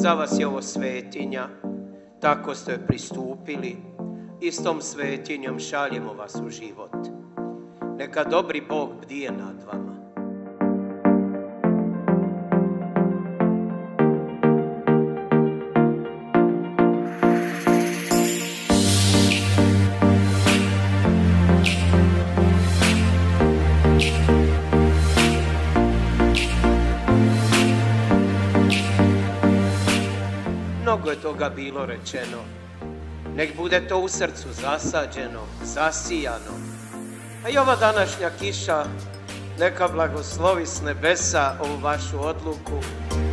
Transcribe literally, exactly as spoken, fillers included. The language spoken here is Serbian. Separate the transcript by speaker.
Speaker 1: Za vas je ovo svetinja, tako ste pristupili, istom svetinjom šaljemo vas u život. Neka dobri Bog bdije nad vama. Mnogo je toga bilo rečeno, nek bude to u srcu zasađeno, zasijano, a i ova današnja kiša neka blagoslovi s nebesa ovu vašu odluku